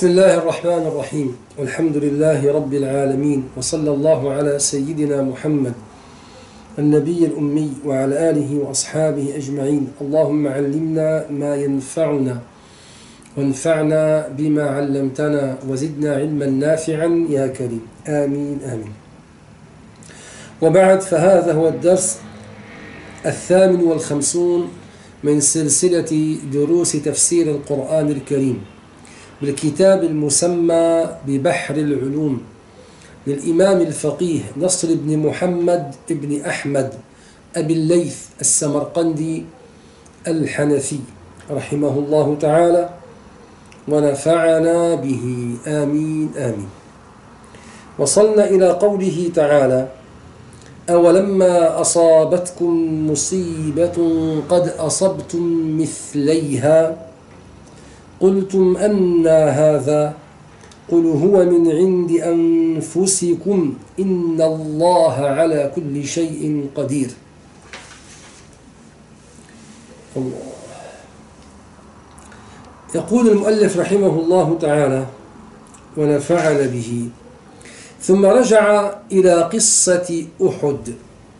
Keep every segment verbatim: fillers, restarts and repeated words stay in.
بسم الله الرحمن الرحيم، والحمد لله رب العالمين، وصلى الله على سيدنا محمد النبي الأمي وعلى آله وأصحابه أجمعين. اللهم علمنا ما ينفعنا وانفعنا بما علمتنا وزدنا علما نافعا يا كريم، آمين آمين. وبعد، فهذا هو الدرس الثامن والخمسون من سلسلة دروس تفسير القرآن الكريم بالكتاب المسمى ببحر العلوم للإمام الفقيه نصر بن محمد بن أحمد أبي الليث السمرقندي الحنفي رحمه الله تعالى ونفعنا به، آمين آمين. وصلنا إلى قوله تعالى: أولما أصابتكم مصيبة قد أصبتم مثليها قلتم أنى هذا قل هو من عند أنفسكم إن الله على كل شيء قدير. الله. يقول المؤلف رحمه الله تعالى ونفعنا به: ثم رجع إلى قصة أحد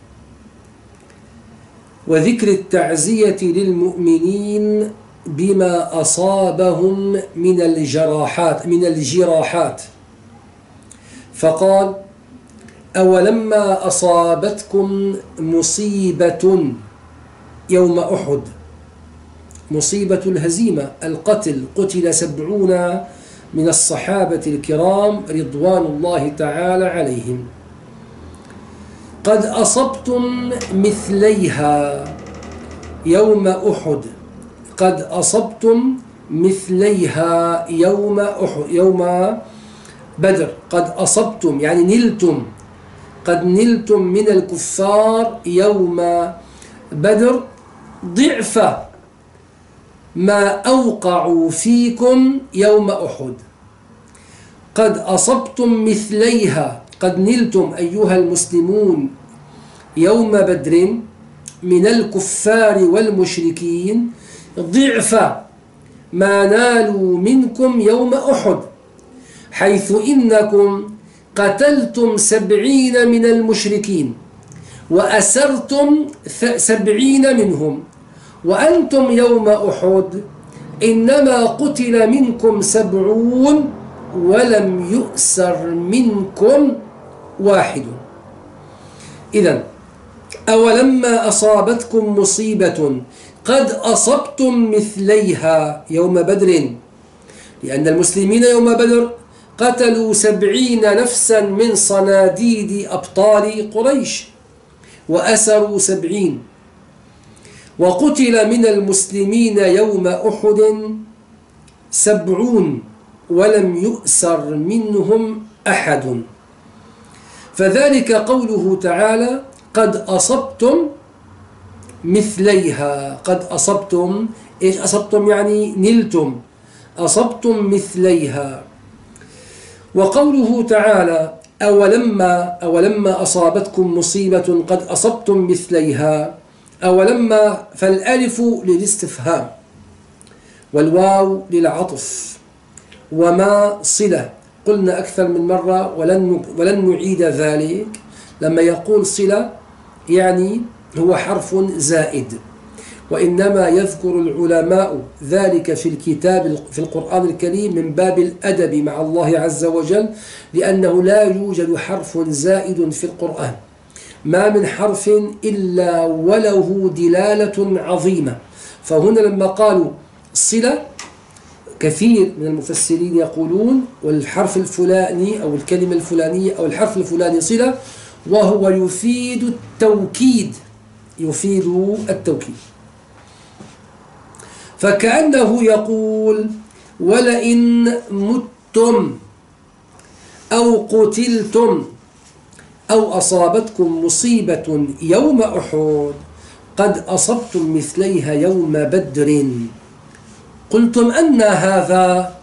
وذكر التعزية للمؤمنين بما أصابهم من الجراحات من الجراحات فقال: أولما أصابتكم مصيبة يوم أحد، مصيبة الهزيمة، القتل، قتل سبعون من الصحابة الكرام رضوان الله تعالى عليهم، قد أصبتم مثليها يوم أحد، قد أصبتم مثليها يوم أحد يوم بدر، قد أصبتم يعني نلتم، قد نلتم من الكفار يوم بدر ضعف ما أوقعوا فيكم يوم أحد. قد أصبتم مثليها، قد نلتم أيها المسلمون يوم بدر من الكفار والمشركين ضعف ما نالوا منكم يوم أحد، حيث إنكم قتلتم سبعين من المشركين وأسرتم سبعين منهم، وأنتم يوم أحد إنما قتل منكم سبعون ولم يؤسر منكم واحد. إذن أولما أصابتكم مصيبة قد أصبتم مثليها يوم بدر، لأن المسلمين يوم بدر قتلوا سبعين نفسا من صناديد أبطال قريش وأسروا سبعين، وقتل من المسلمين يوم أحد سبعون ولم يؤسر منهم أحد. فذلك قوله تعالى: قد أصبتم مثليها، قد أصبتم، إيش أصبتم؟ يعني نلتم، أصبتم مثليها. وقوله تعالى: أولما أولما أصابتكم مصيبة قد أصبتم مثليها، أولما، فالألف للاستفهام والواو للعطف وما صلة. قلنا أكثر من مرة ولن ولن نعيد ذلك، لما يقول صلة يعني هو حرف زائد، وإنما يذكر العلماء ذلك في الكتاب في القرآن الكريم من باب الأدب مع الله عز وجل، لأنه لا يوجد حرف زائد في القرآن، ما من حرف إلا وله دلالة عظيمة. فهنا لما قالوا صلة، كثير من المفسرين يقولون والحرف الفلاني أو الكلمة الفلانية أو الحرف الفلاني صلة، وهو يفيد التوكيد، يفيد التوكيد. فكأنه يقول: ولئن متم أو قتلتم أو أصابتكم مصيبة يوم أحد قد أصبتم مثليها يوم بدر قلتم أنى هذا.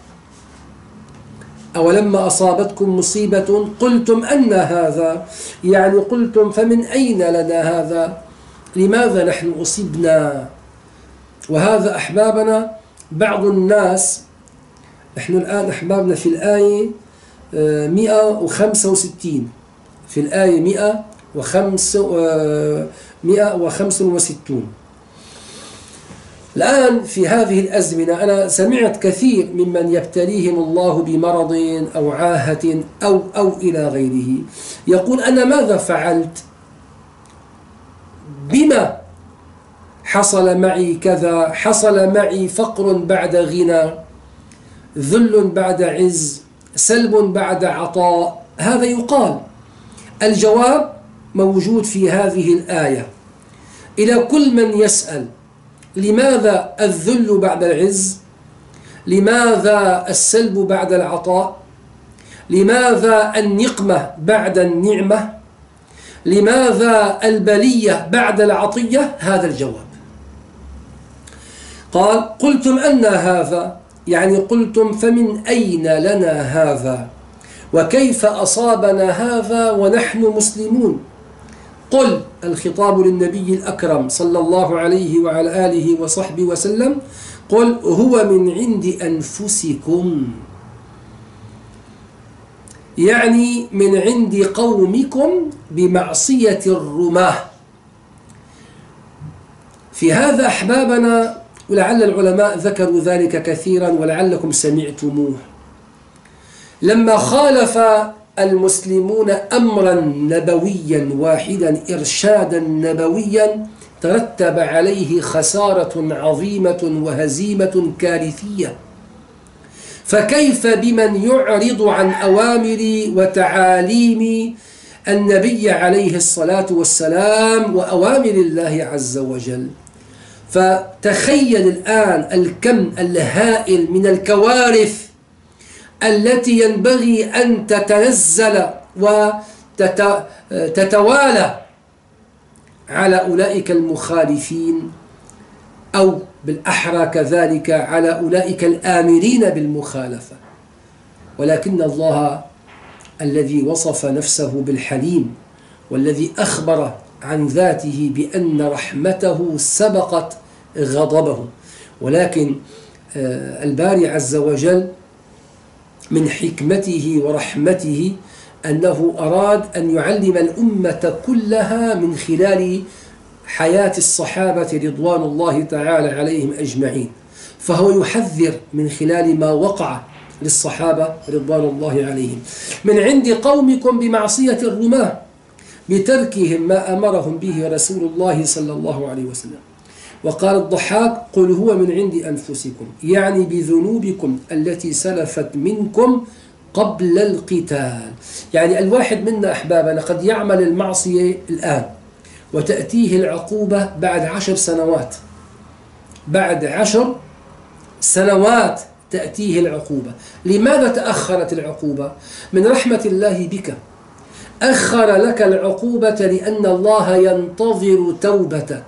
أولما أصابتكم مصيبة قلتم أنى هذا، يعني قلتم فمن أين لنا هذا؟ لماذا نحن أصبنا؟ وهذا أحبابنا بعض الناس نحن الآن أحبابنا في الآية مئة وخمسة وستين، في الآية مئة وخمسة وستون. الآن في هذه الأزمنة أنا سمعت كثير ممن يبتليهم الله بمرض أو عاهة أو, أو إلى غيره يقول أنا ماذا فعلت؟ بما حصل معي كذا؟ حصل معي فقر بعد غنى، ذل بعد عز، سلب بعد عطاء. هذا يقال. الجواب موجود في هذه الآية إلى كل من يسأل: لماذا الذل بعد العز؟ لماذا السلب بعد العطاء؟ لماذا النقمة بعد النعمة؟ لماذا البلية بعد العطية؟ هذا الجواب. قال: قلتم أن هذا، يعني قلتم فمن أين لنا هذا؟ وكيف أصابنا هذا ونحن مسلمون؟ قل، الخطاب للنبي الأكرم صلى الله عليه وعلى آله وصحبه وسلم، قل هو من عند أنفسكم، يعني من عند قومكم بمعصية الرماه. في هذا أحبابنا، ولعل العلماء ذكروا ذلك كثيرا ولعلكم سمعتموه، لما خالف المسلمون أمرا نبويا واحدا، إرشادا نبويا، ترتب عليه خسارة عظيمة وهزيمة كارثية. فكيف بمن يعرض عن أوامر وتعاليم النبي عليه الصلاة والسلام وأوامر الله عز وجل؟ فتخيل الآن الكم الهائل من الكوارث التي ينبغي أن تتنزل وتتوالى على أولئك المخالفين، أو بالأحرى كذلك على أولئك الآمرين بالمخالفة. ولكن الله الذي وصف نفسه بالحليم، والذي أخبر عن ذاته بأن رحمته سبقت غضبه، ولكن الباري عز وجل من حكمته ورحمته أنه أراد أن يعلم الأمة كلها من خلال حياة الصحابة رضوان الله تعالى عليهم أجمعين. فهو يحذر من خلال ما وقع للصحابة رضوان الله عليهم: من عند قومكم بمعصية الرماه، بتركهم ما أمرهم به رسول الله صلى الله عليه وسلم. وقال الضحاك: قل هو من عند أنفسكم، يعني بذنوبكم التي سلفت منكم قبل القتال. يعني الواحد منا أحبابنا قد يعمل المعصية الآن وتأتيه العقوبة بعد عشر سنوات، بعد عشر سنوات تأتيه العقوبة. لماذا تأخرت العقوبة؟ من رحمة الله بك، أخر لك العقوبة لأن الله ينتظر توبتك.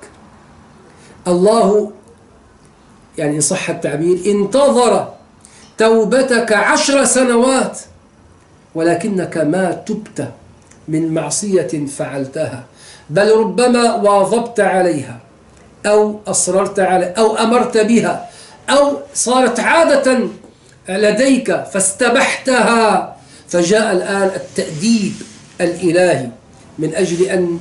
الله يعني إن صح التعبير انتظر توبتك عشر سنوات، ولكنك ما تبت من معصية فعلتها، بل ربما واظبت عليها أو أصررت عليها أو أمرت بها أو صارت عادة لديك فاستبحتها. فجاء الآن التأديب الإلهي من أجل أن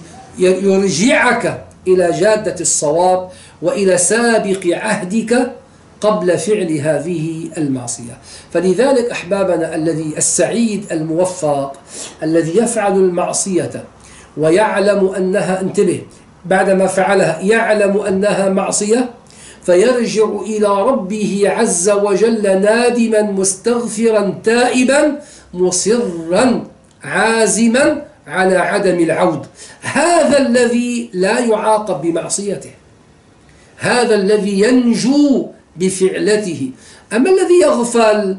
يرجعك إلى جادة الصواب وإلى سابق عهدك قبل فعل هذه المعصية. فلذلك أحبابنا الذي السعيد الموفق الذي يفعل المعصية ويعلم أنها، انتبه، بعدما فعلها يعلم أنها معصية، فيرجع إلى ربه عز وجل نادما مستغفرا تائبا مصرا عازما على عدم العود. هذا الذي لا يعاقب بمعصيته، هذا الذي ينجو بفعلته. أما الذي يغفل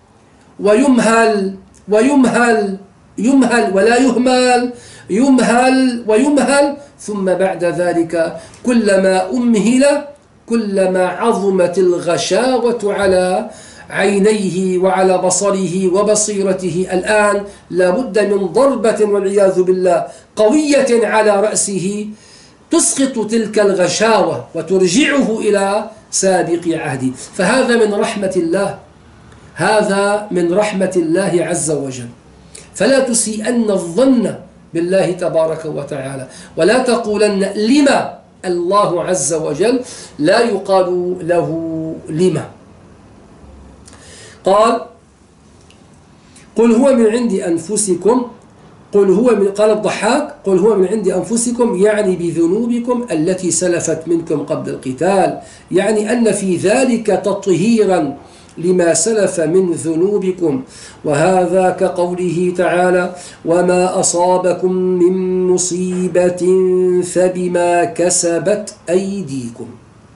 ويمهل ويمهل يمهل ولا يهمل، يمهل ويمهل، ثم بعد ذلك كلما أمهل كلما عظمت الغشاوة على عينيه وعلى بصره وبصيرته. الآن لابد من ضربة والعياذ بالله قوية على رأسه تسقط تلك الغشاوة وترجعه إلى سابق عهده. فهذا من رحمة الله، هذا من رحمة الله عز وجل. فلا تسيئن الظن بالله تبارك وتعالى، ولا تقولن لما الله عز وجل لا يقال له لما. قال قل هو من عند أنفسكم قل هو من قال الضحاك قل هو من عند أنفسكم، يعني بذنوبكم التي سلفت منكم قبل القتال، يعني أن في ذلك تطهيرا لما سلف من ذنوبكم. وهذا كقوله تعالى وما أصابكم من مصيبة فبما كسبت أيديكم.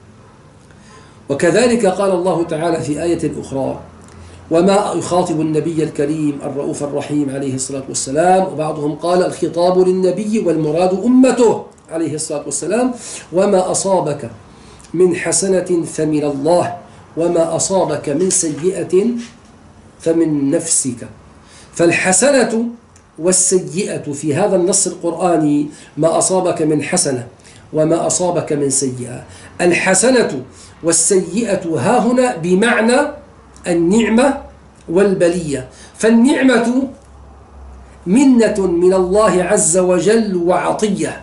وكذلك قال الله تعالى في آية أخرى وما يخاطب النبي الكريم الرؤوف الرحيم عليه الصلاة والسلام، وبعضهم قال الخطاب للنبي والمراد أمته عليه الصلاة والسلام وما أصابك من حسنة فمن الله وما أصابك من سيئة فمن نفسك. فالحسنة والسيئة في هذا النص القرآني ما أصابك من حسنة وما أصابك من سيئة. الحسنة والسيئة ها هنا بمعنى النعمة والبلية، فالنعمة منة من الله عز وجل وعطية،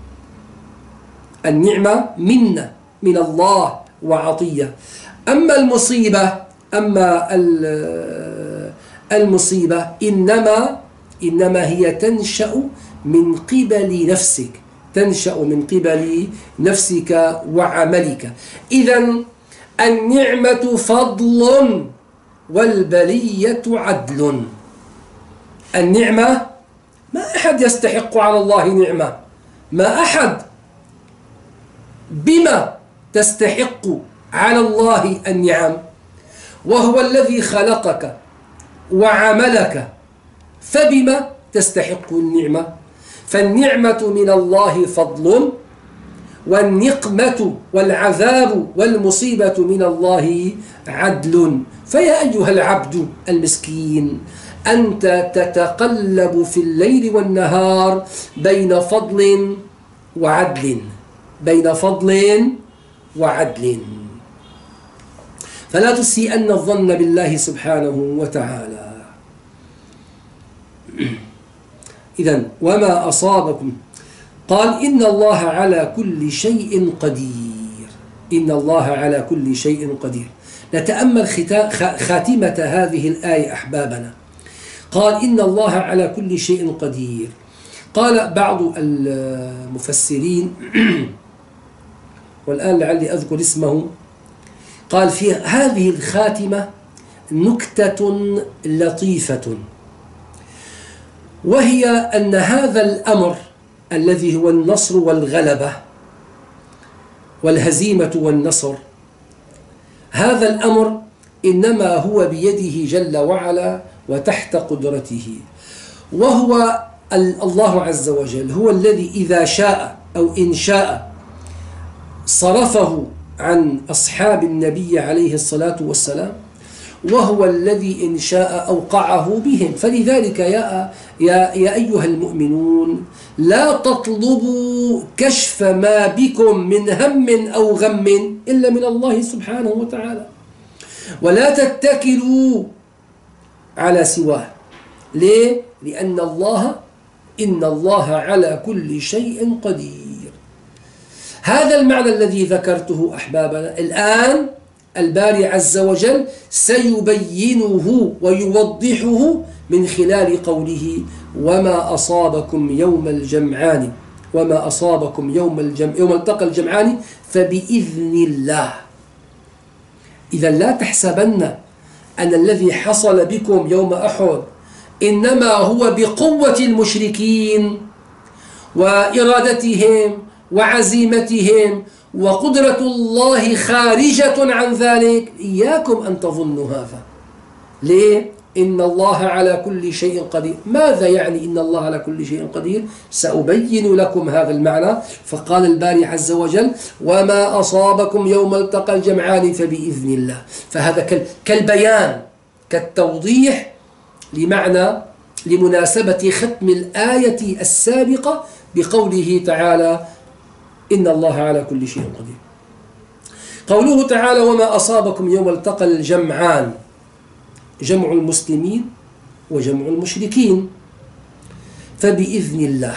النعمة منة من الله وعطية. أما المصيبة أما المصيبة إنما إنما هي تنشأ من قبل نفسك تنشأ من قبل نفسك وعملك. إذن النعمة فضل والبلية عدل. النعمة ما أحد يستحق على الله نعمة، ما أحد. بما تستحق على الله النعم؟ وهو الذي خلقك وعملك، فبما تستحق النعمة؟ فالنعمة من الله فضل، والنقمة والعذاب والمصيبة من الله عدل. فيا أيها العبد المسكين أنت تتقلب في الليل والنهار بين فضل وعدل بين فضل وعدل فلا تسيئن الظن بالله سبحانه وتعالى. إذن وما أصابكم قال إن الله على كل شيء قدير إن الله على كل شيء قدير. نتأمل خاتمة هذه الآية أحبابنا. قال إن الله على كل شيء قدير. قال بعض المفسرين والآن لعلي أذكر اسمه، قال في هذه الخاتمة نكتة لطيفة، وهي أن هذا الأمر الذي هو النصر والغلبة والهزيمة والنصر، هذا الأمر إنما هو بيده جل وعلا وتحت قدرته، وهو الله عز وجل هو الذي إذا شاء أو إن شاء صرفه عن أصحاب النبي عليه الصلاة والسلام، وهو الذي إن شاء أوقعه بهم. فلذلك يا, يا, يا أيها المؤمنون لا تطلبوا كشف ما بكم من هم أو غم إلا من الله سبحانه وتعالى، ولا تتكلوا على سواه. ليه؟ لأن الله إن الله على كل شيء قدير. هذا المعنى الذي ذكرته أحبابنا الآن الباري عز وجل سيبينه ويوضحه من خلال قوله وما أصابكم يوم الجمعان وما أصابكم يوم الجمع يوم التقى الجمعان فبإذن الله. إذا لا تحسبن أن الذي حصل بكم يوم أحد إنما هو بقوة المشركين وإرادتهم وعزيمتهم، وقدرة الله خارجة عن ذلك. إياكم أن تظنوا هذا. ليه؟ إن الله على كل شيء قدير. ماذا يعني إن الله على كل شيء قدير؟ سأبين لكم هذا المعنى. فقال الباري عز وجل وما أصابكم يوم التقى الجمعان فبإذن الله. فهذا كالبيان كالتوضيح لمعنى لمناسبة ختم الآية السابقة بقوله تعالى إن الله على كل شيء قدير. قوله تعالى وما أصابكم يوم التقى الجمعان جمع المسلمين وجمع المشركين. فبإذن الله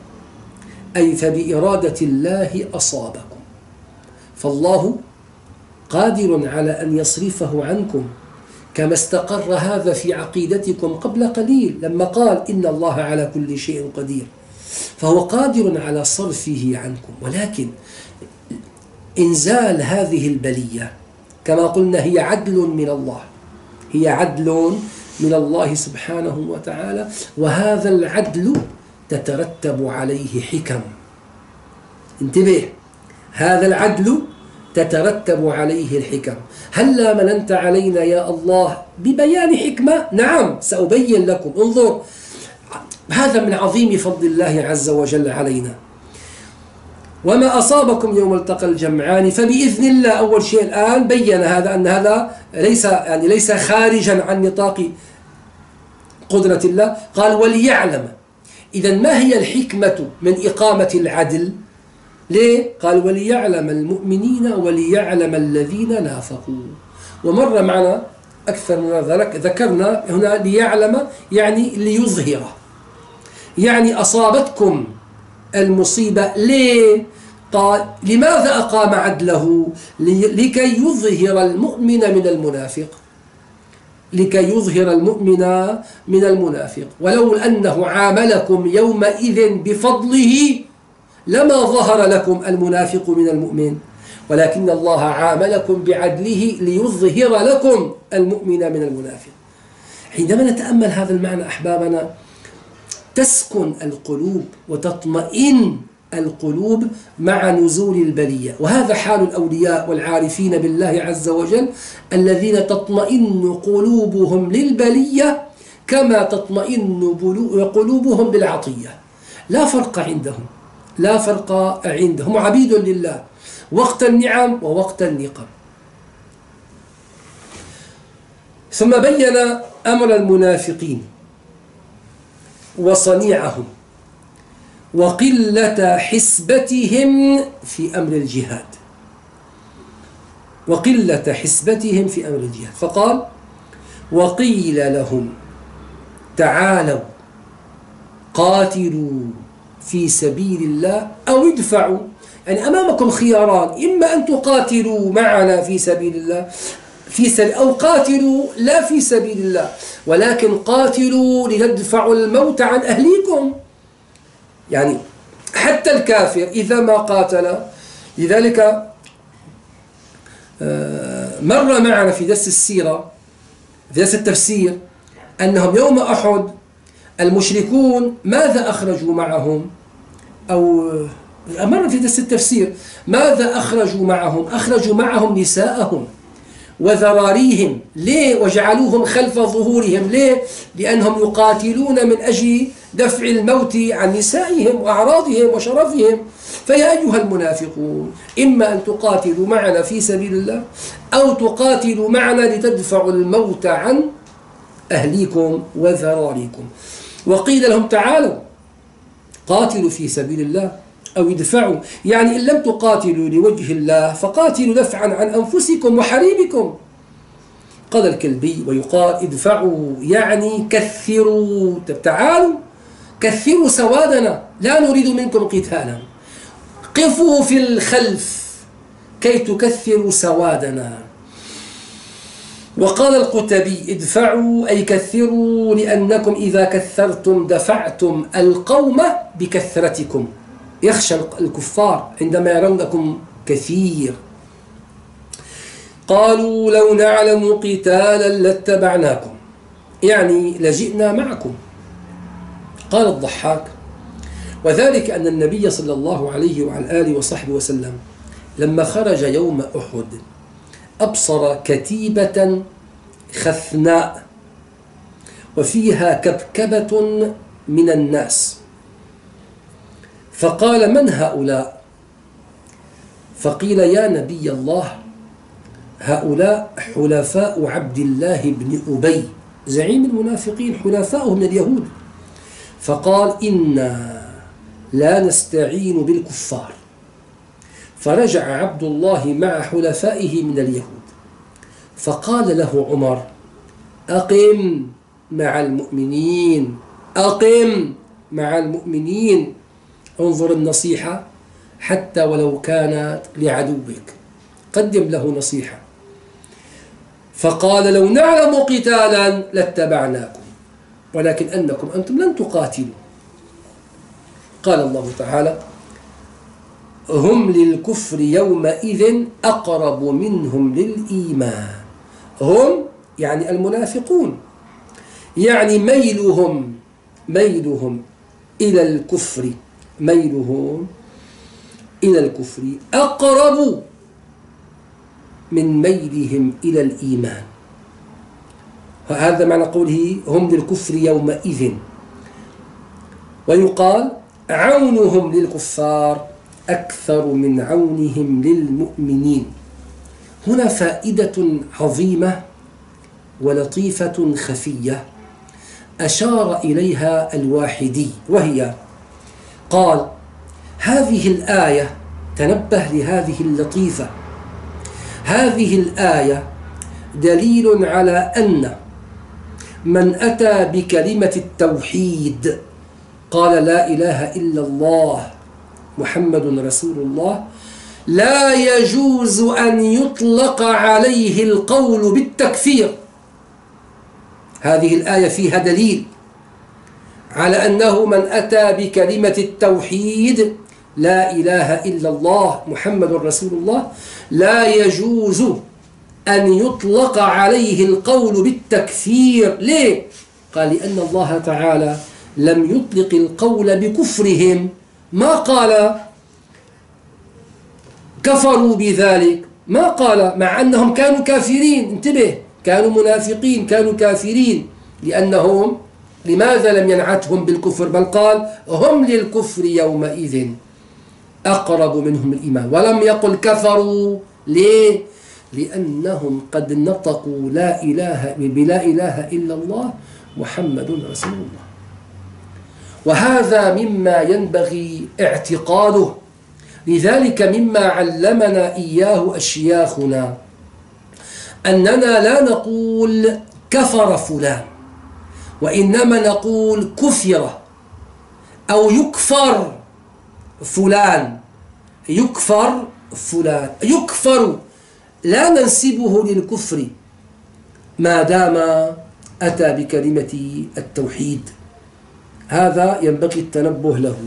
أي فبإرادة الله أصابكم، فالله قادر على أن يصرفه عنكم، كما استقر هذا في عقيدتكم قبل قليل لما قال إن الله على كل شيء قدير، فهو قادر على صرفه عنكم. ولكن إنزال هذه البلية كما قلنا هي عدل من الله، هي عدل من الله سبحانه وتعالى، وهذا العدل تترتب عليه حكم. انتبه، هذا العدل تترتب عليه الحكم. هلا مننت علينا يا الله ببيان حكمة؟ نعم سأبين لكم. انظر، هذا من عظيم فضل الله عز وجل علينا. وما أصابكم يوم التقى الجمعان فبإذن الله. أول شيء الآن بين هذا أن هذا ليس يعني ليس خارجا عن نطاق قدرة الله. قال وليعلم. إذن ما هي الحكمة من إقامة العدل؟ ليه؟ قال وليعلم المؤمنين وليعلم الذين نافقوا. ومر معنا أكثر من ذلك، ذكرنا هنا ليعلم يعني ليظهر، يعني أصابتكم المصيبة ليه؟ قال لماذا أقام عدله؟ لكي يظهر المؤمن من المنافق، لكي يظهر المؤمن من المنافق. ولو أنه عاملكم يومئذ بفضله لما ظهر لكم المنافق من المؤمن، ولكن الله عاملكم بعدله ليظهر لكم المؤمن من المنافق. حينما نتأمل هذا المعنى أحبابنا تسكن القلوب وتطمئن القلوب مع نزول البلية. وهذا حال الأولياء والعارفين بالله عز وجل الذين تطمئن قلوبهم للبلية كما تطمئن قلوبهم بالعطية. لا فرق عندهم، لا فرق عندهم، عبيد لله وقت النعم ووقت النقم. ثم بين أمر المنافقين وصنيعهم وقلة حسبتهم في أمر الجهاد، وقلة حسبتهم في أمر الجهاد. فقال وقيل لهم تعالوا قاتلوا في سبيل الله أو ادفعوا. يعني أمامكم خياران، إما أن تقاتلوا معنا في سبيل الله في سبيل أو قاتلوا لا في سبيل الله، ولكن قاتلوا لتدفعوا الموت عن أهليكم. يعني حتى الكافر إذا ما قاتل. لذلك مر معنا في درس السيرة في درس التفسير أنهم يوم أحد المشركون ماذا أخرجوا معهم؟ أو مر في درس التفسير ماذا أخرجوا معهم؟ أخرجوا معهم نساءهم وذراريهم. ليه؟ وجعلوهم خلف ظهورهم. ليه؟ لأنهم يقاتلون من أجل دفع الموت عن نسائهم وأعراضهم وشرفهم. فيا أيها المنافقون إما أن تقاتلوا معنا في سبيل الله أو تقاتلوا معنا لتدفعوا الموت عن أهليكم وذراريكم. وقيل لهم تعالوا قاتلوا في سبيل الله أو ادفعوا، يعني إن لم تقاتلوا لوجه الله فقاتلوا دفعا عن أنفسكم وحريمكم. قال الكلبي ويقال ادفعوا يعني كثروا، تعالوا كثروا سوادنا لا نريد منكم قتالا، قفوا في الخلف كي تكثروا سوادنا. وقال القتبي ادفعوا أي كثروا لأنكم إذا كثرتم دفعتم القوم بكثرتكم. يخشى الكفار عندما يرونكم كثير. قالوا لو نعلم قتالا لاتبعناكم، يعني لجئنا معكم. قال الضحاك وذلك أن النبي صلى الله عليه وعلى آله وصحبه وسلم لما خرج يوم أحد أبصر كتيبة خثناء وفيها كبكبة من الناس، فقال من هؤلاء؟ فقيل يا نبي الله هؤلاء حلفاء عبد الله بن أبي زعيم المنافقين، حلفاؤه من اليهود. فقال إنا لا نستعين بالكفار. فرجع عبد الله مع حلفائه من اليهود، فقال له عمر أقم مع المؤمنين، أقم مع المؤمنين. انظر النصيحة حتى ولو كانت لعدوك، قدم له نصيحة. فقال لو نعلم قتالا لاتبعناكم ولكن أنكم أنتم لن تقاتلوا. قال الله تعالى هم للكفر يومئذ أقرب منهم للإيمان. هم يعني المنافقون، يعني ميلهم ميلهم إلى الكفر ميلهم إلى الكفر أقرب من ميلهم إلى الإيمان. هذا معنى قوله هم للكفر يومئذ. ويقال عونهم للكفار أكثر من عونهم للمؤمنين. هنا فائدة عظيمة ولطيفة خفية أشار إليها الواحدي، وهي قال هذه الآية، تنبه لهذه اللطيفة، هذه الآية دليل على أن من أتى بكلمة التوحيد قال لا إله إلا الله محمد رسول الله لا يجوز أن يطلق عليه القول بالتكفير. هذه الآية فيها دليل على أنه من أتى بكلمة التوحيد لا إله إلا الله محمد رسول الله لا يجوز أن يطلق عليه القول بالتكفير. ليه؟ قال لأن الله تعالى لم يطلق القول بكفرهم، ما قال كفروا بذلك، ما قال، مع أنهم كانوا كافرين. انتبه، كانوا منافقين، كانوا كافرين، لأنهم لماذا لم ينعتهم بالكفر؟ بل قال هم للكفر يومئذ أقرب منهم الإيمان، ولم يقل كفروا. ليه؟ لأنهم قد نطقوا لا إله بلا إله إلا الله محمد رسول الله. وهذا مما ينبغي اعتقاده. لذلك مما علمنا إياه أشياخنا أننا لا نقول كفر فلان، وإنما نقول كفر أو يكفر فلان، يكفر فلان، يكفر، لا ننسبه للكفر ما دام أتى بكلمة التوحيد. هذا ينبغي التنبه له.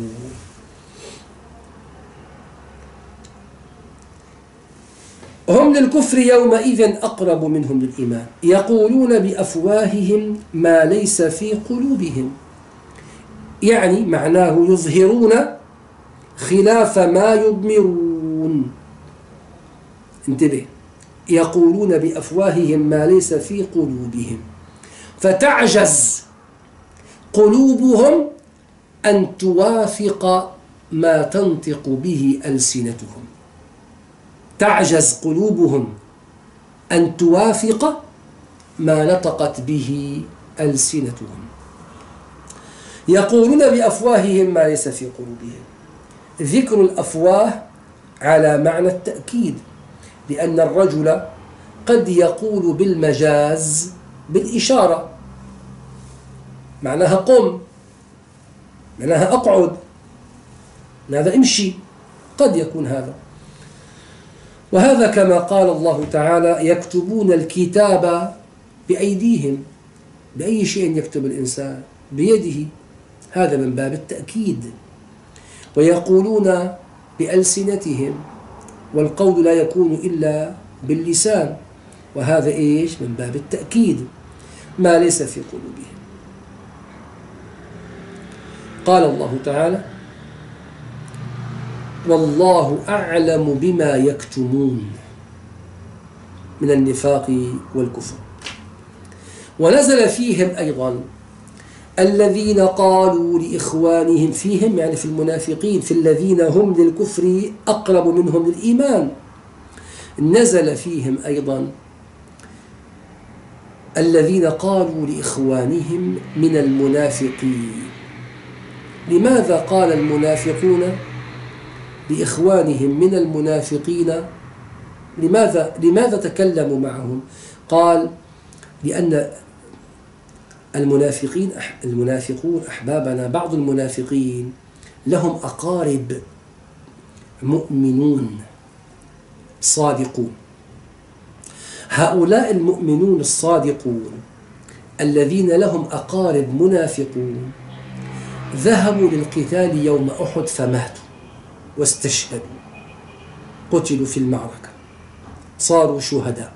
هم للكفر يومئذ أقرب منهم للإيمان يقولون بأفواههم ما ليس في قلوبهم، يعني معناه يظهرون خلاف ما يضمرون. انتبه، يقولون بأفواههم ما ليس في قلوبهم، فتعجز قلوبهم أن توافق ما تنطق به ألسنتهم. تعجز قلوبهم أن توافق ما نطقت به ألسنتهم. يقولون بأفواههم ما ليس في قلوبهم. ذكر الأفواه على معنى التأكيد، لأن الرجل قد يقول بالمجاز بالإشارة، معناها قم، معناها أقعد، معناها امشي، قد يكون هذا. وهذا كما قال الله تعالى يكتبون الكتاب بأيديهم. بأي شيء يكتب الإنسان؟ بيده، هذا من باب التأكيد. ويقولون بألسنتهم، والقول لا يكون إلا باللسان، وهذا إيش؟ من باب التأكيد، ما ليس في قلوبهم. قال الله تعالى والله أعلم بما يكتمون من النفاق والكفر. ونزل فيهم أيضا الذين قالوا لإخوانهم، فيهم يعني في المنافقين، في الذين هم للكفر أقرب منهم للإيمان. نزل فيهم أيضا الذين قالوا لإخوانهم من المنافقين. لماذا قال المنافقون لإخوانهم من المنافقين؟ لماذا لماذا تكلموا معهم؟ قال لأن المنافقين المنافقون أحبابنا، بعض المنافقين لهم أقارب مؤمنون صادقون. هؤلاء المؤمنون الصادقون الذين لهم أقارب منافقون ذهبوا للقتال يوم أحد فماتوا واستشهدوا، قتلوا في المعركة، صاروا شهداء.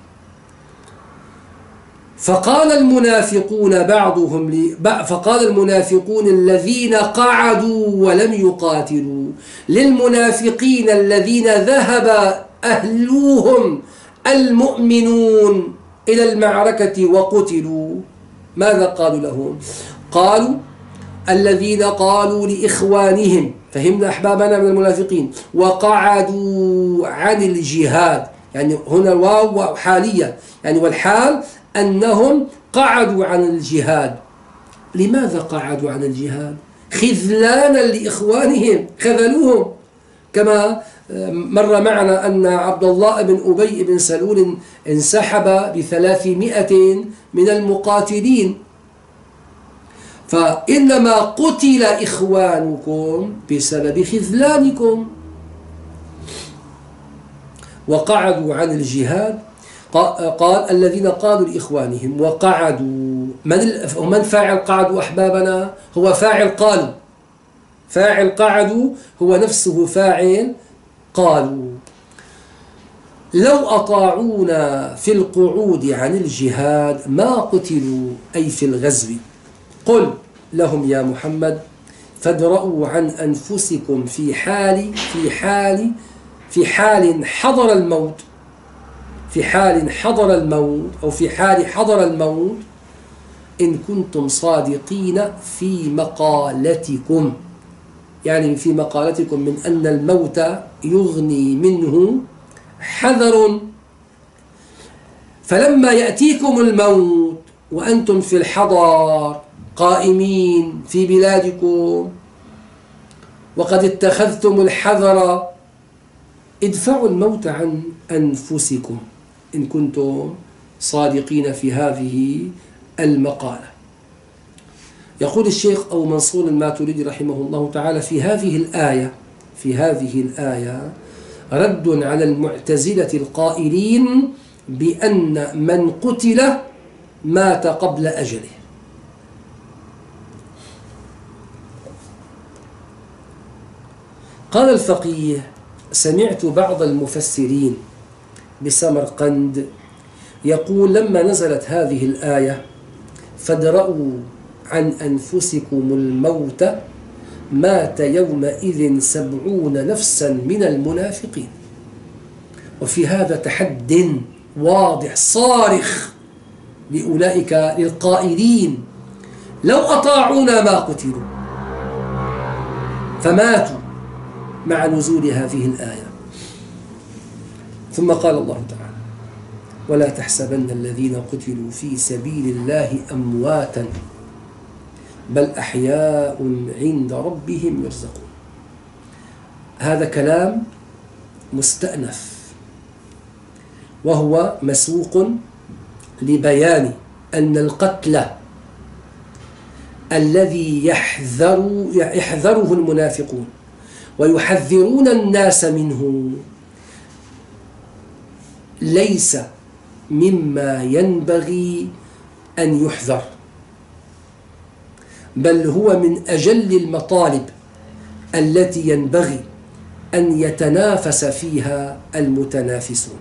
فقال المنافقون بعضهم ل... فقال المنافقون الذين قعدوا ولم يقاتلوا للمنافقين الذين ذهب أهلوهم المؤمنون إلى المعركة وقتلوا، ماذا قالوا لهم؟ قالوا الذين قالوا لإخوانهم، فهمنا أحبابنا من المنافقين، وقعدوا عن الجهاد، يعني هنا الواو حالية، يعني والحال أنهم قعدوا عن الجهاد. لماذا قعدوا عن الجهاد؟ خذلانا لإخوانهم، خذلوهم. كما مر معنا أن عبد الله بن أبي بن سلول انسحب بثلاثمائة من المقاتلين، فإنما قتل إخوانكم بسبب خذلانكم. وقعدوا عن الجهاد، قال الذين قالوا لإخوانهم وقعدوا. من من فاعل قعدوا أحبابنا؟ هو فاعل قالوا. فاعل قعدوا هو نفسه فاعل قالوا. لو أطاعونا في القعود عن الجهاد ما قتلوا، أي في الغزو. قل لهم يا محمد فادرؤوا عن أنفسكم في حال في حال في حال حضر الموت، في حال حضر الموت أو في حال حضر الموت إن كنتم صادقين في مقالتكم، يعني في مقالتكم من أن الموت يغني منه حذر. فلما يأتيكم الموت وأنتم في الحضر قائمين في بلادكم وقد اتخذتم الحذر، ادفعوا الموت عن أنفسكم إن كنتم صادقين في هذه المقالة. يقول الشيخ أبو منصور الماتريدي رحمه الله تعالى في هذه الآية في هذه الآية رد على المعتزلة القائلين بأن من قتل مات قبل أجله. قال الفقيه سمعت بعض المفسرين بسمرقند يقول لما نزلت هذه الآية فادرؤوا عن أنفسكم الموت مات يومئذ سبعون نفسا من المنافقين. وفي هذا تحد واضح صارخ لأولئك للقائلين لو أطاعونا ما قتلوا، فماتوا مع نزول هذه الآية. ثم قال الله تعالى ولا تحسبن الذين قتلوا في سبيل الله أمواتا بل أحياء عند ربهم يرزقون. هذا كلام مستأنف وهو مسوق لبيان أن القتل الذي يحذر يحذره المنافقون ويحذرون الناس منه ليس مما ينبغي أن يحذر، بل هو من أجل المطالب التي ينبغي أن يتنافس فيها المتنافسون.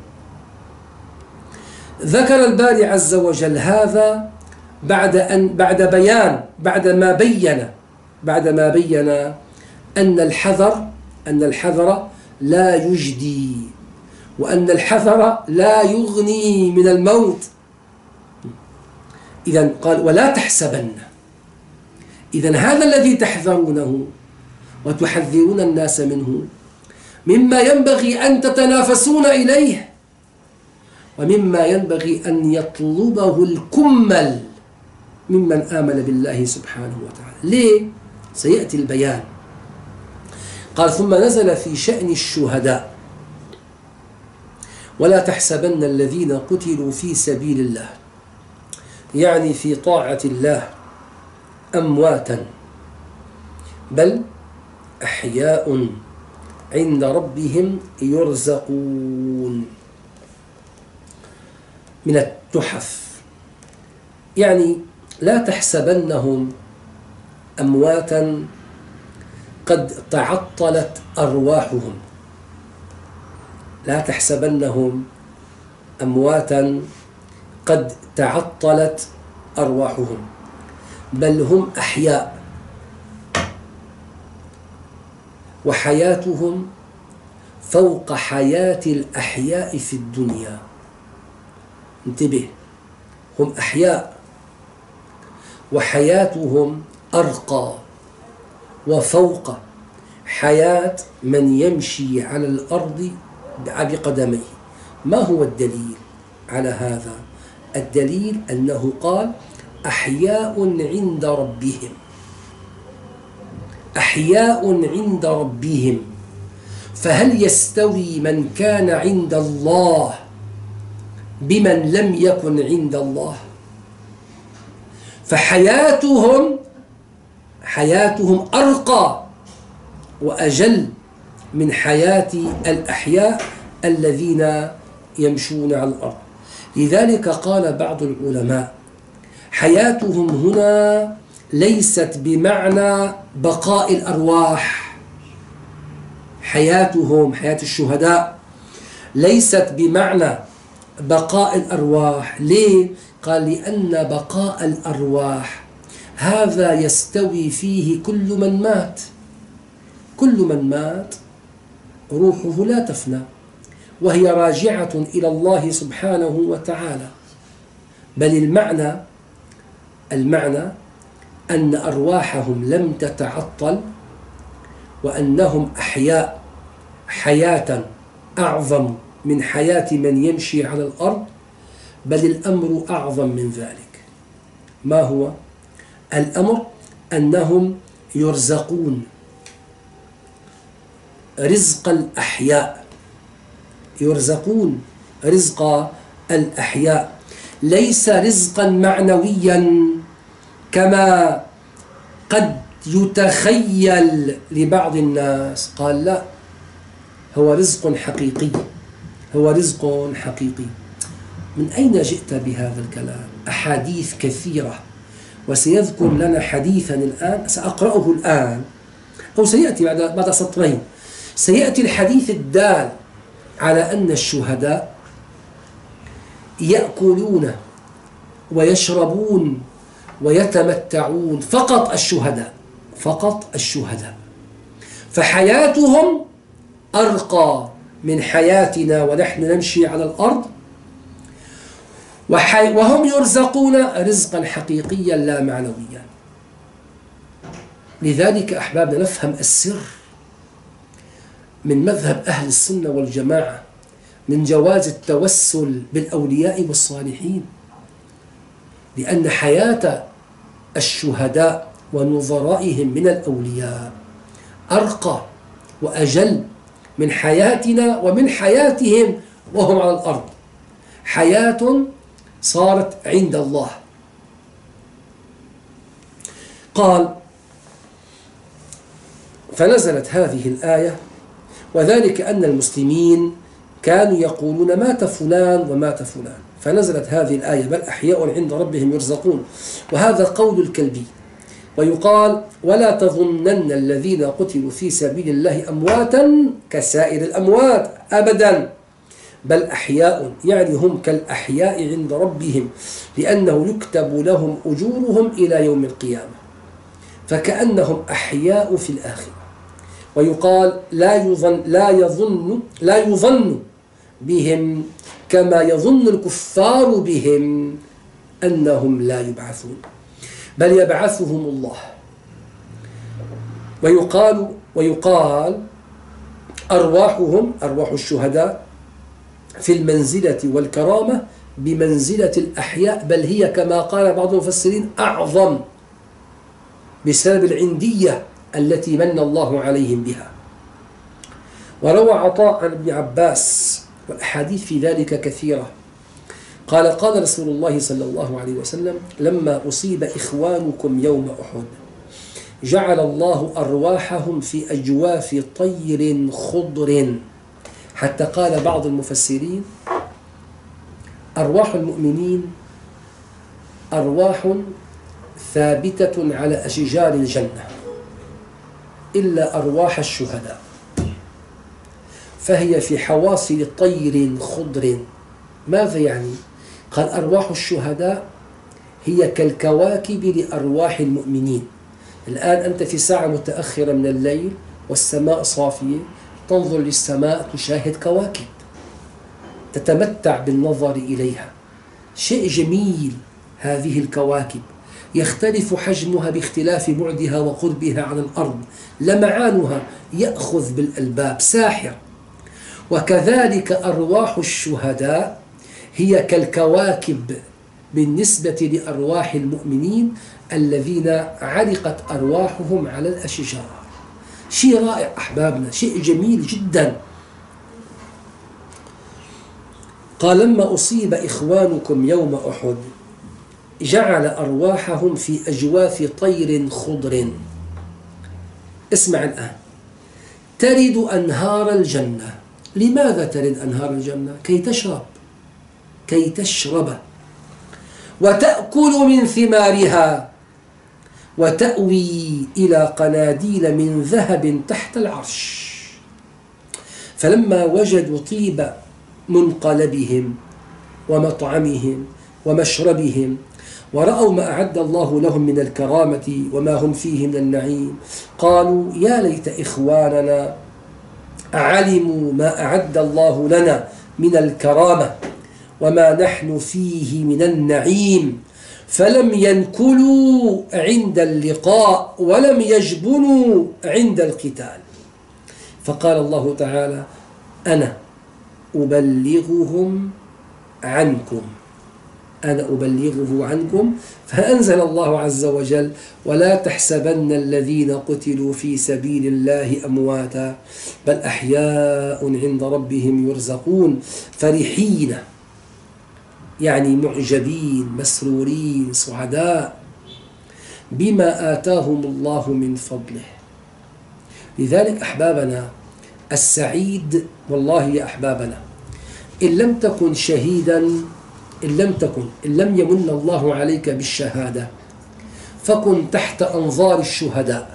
ذكر الباري عز وجل هذا بعد أن بعد بيان بعد ما بين بعد ما بين أن الحذر أن الحذر لا يجدي، وأن الحذر لا يغني من الموت. إذن قال ولا تحسبن، إذن هذا الذي تحذرونه وتحذرون الناس منه مما ينبغي أن تتنافسون إليه، ومما ينبغي أن يطلبه الكمل ممن آمن بالله سبحانه وتعالى. ليه؟ سيأتي البيان. قال ثم نزل في شأن الشهداء ولا تحسبن الذين قتلوا في سبيل الله، يعني في طاعة الله أمواتا بل أحياء عند ربهم يرزقون. من التحف، يعني لا تحسبنهم أمواتا قد تعطلت أرواحهم، لا تحسبنهم أمواتا قد تعطلت أرواحهم، بل هم أحياء، وحياتهم فوق حياة الأحياء في الدنيا. انتبه، هم أحياء وحياتهم أرقى وفوق حياة من يمشي على الأرض بقدميه. ما هو الدليل على هذا؟ الدليل أنه قال أحياء عند ربهم، أحياء عند ربهم. فهل يستوي من كان عند الله بمن لم يكن عند الله؟ فحياتهم حياتهم أرقى وأجل من حياة الأحياء الذين يمشون على الأرض. لذلك قال بعض العلماء حياتهم هنا ليست بمعنى بقاء الأرواح، حياتهم حياة الشهداء ليست بمعنى بقاء الأرواح. ليه؟ قال لأن بقاء الأرواح هذا يستوي فيه كل من مات، كل من مات روحه لا تفنى وهي راجعة إلى الله سبحانه وتعالى، بل المعنى المعنى أن أرواحهم لم تتعطل وأنهم أحياء حياة أعظم من حياة من يمشي على الأرض. بل الأمر أعظم من ذلك. ما هو الأمر؟ أنهم يرزقون رزق الأحياء، يرزقون رزق الأحياء، ليس رزقا معنويا كما قد يتخيل لبعض الناس. قال لا، هو رزق حقيقي، هو رزق حقيقي. من أين جئت بهذا الكلام؟ أحاديث كثيرة، وسيذكر لنا حديثا الآن سأقرأه الآن أو سيأتي بعد بعد سطرين. سيأتي الحديث الدال على أن الشهداء يأكلون ويشربون ويتمتعون، فقط الشهداء، فقط الشهداء، فحياتهم أرقى من حياتنا ونحن نمشي على الأرض، وهم يرزقون رزقا حقيقيا لا معنويا. لذلك أحبابنا نفهم السر من مذهب أهل السنة والجماعة من جواز التوسل بالأولياء والصالحين، لأن حياة الشهداء ونظرائهم من الأولياء أرقى وأجل من حياتنا ومن حياتهم وهم على الأرض، حياة صارت عند الله. قال: فنزلت هذه الآية، وذلك أن المسلمين كانوا يقولون مات فلان ومات فلان، فنزلت هذه الآية: بل أحياء عند ربهم يرزقون. وهذا قول الكلبي. ويقال: ولا تظنن الذين قتلوا في سبيل الله أمواتا كسائر الأموات، أبدا، بل أحياء، يعني هم كالأحياء عند ربهم، لأنه يكتب لهم أجورهم إلى يوم القيامة، فكأنهم أحياء في الآخرة. ويقال: لا يظن لا يظن لا يظن بهم كما يظن الكفار بهم أنهم لا يبعثون، بل يبعثهم الله. ويقال ويقال أرواحهم، أرواح الشهداء، في المنزلة والكرامة بمنزلة الأحياء، بل هي كما قال بعض المفسرين أعظم، بسبب العندية التي من الله عليهم بها. وروى عطاء عن ابن عباس، والأحاديث في ذلك كثيرة، قال قال رسول الله صلى الله عليه وسلم لما أصيب إخوانكم يوم أحد جعل الله أرواحهم في أجواف طير خضر، حتى قال بعض المفسرين أرواح المؤمنين أرواح ثابتة على أشجار الجنة إلا أرواح الشهداء، فهي في حواصل طير خضر. ماذا يعني؟ قال أرواح الشهداء هي كالكواكب لأرواح المؤمنين. الآن أنت في ساعة متأخرة من الليل والسماء صافية، تنظر للسماء تشاهد كواكب، تتمتع بالنظر إليها، شيء جميل. هذه الكواكب يختلف حجمها باختلاف بعدها وقربها عن الأرض، لمعانها يأخذ بالألباب، ساحر. وكذلك أرواح الشهداء هي كالكواكب بالنسبة لأرواح المؤمنين الذين علقت أرواحهم على الأشجار. شيء رائع أحبابنا، شيء جميل جدا. قال لما أصيب إخوانكم يوم أحد جعل أرواحهم في أجواف طير خضر. اسمع الآن، ترد أنهار الجنة. لماذا ترد أنهار الجنة؟ كي تشرب، كي تشرب وتأكل من ثمارها وتأوي إلى قناديل من ذهب تحت العرش. فلما وجدوا طيب منقلبهم ومطعمهم ومشربهم ورأوا ما أعد الله لهم من الكرامة وما هم فيه من النعيم، قالوا يا ليت إخواننا علموا ما أعد الله لنا من الكرامة وما نحن فيه من النعيم، فلم ينكلوا عند اللقاء ولم يجبنوا عند القتال. فقال الله تعالى أنا أبلغهم عنكم، أنا أبلغه عنكم. فأنزل الله عز وجل ولا تحسبن الذين قتلوا في سبيل الله أمواتا بل أحياء عند ربهم يرزقون فرحين، يعني معجبين مسرورين سعداء بما آتاهم الله من فضله. لذلك أحبابنا السعيد، والله يا أحبابنا إن لم تكن شهيدا، إن لم تكن إن لم يمن الله عليك بالشهادة فكن تحت أنظار الشهداء.